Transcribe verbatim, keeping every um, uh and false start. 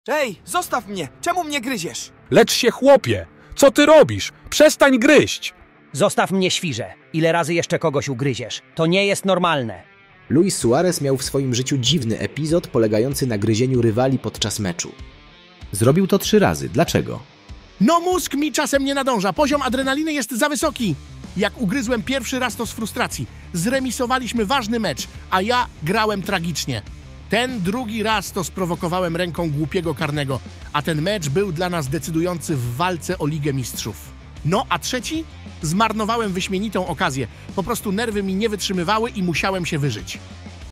Ej, zostaw mnie! Czemu mnie gryziesz? Lecz się, chłopie! Co ty robisz? Przestań gryźć! Zostaw mnie, świrze. Ile razy jeszcze kogoś ugryziesz? To nie jest normalne. Luis Suarez miał w swoim życiu dziwny epizod polegający na gryzieniu rywali podczas meczu. Zrobił to trzy razy. Dlaczego? No mózg mi czasem nie nadąża. Poziom adrenaliny jest za wysoki. Jak ugryzłem pierwszy raz, to z frustracji. Zremisowaliśmy ważny mecz, a ja grałem tragicznie. Ten drugi raz to sprowokowałem ręką głupiego karnego, a ten mecz był dla nas decydujący w walce o Ligę Mistrzów. No a trzeci? Zmarnowałem wyśmienitą okazję. Po prostu nerwy mi nie wytrzymywały i musiałem się wyżyć.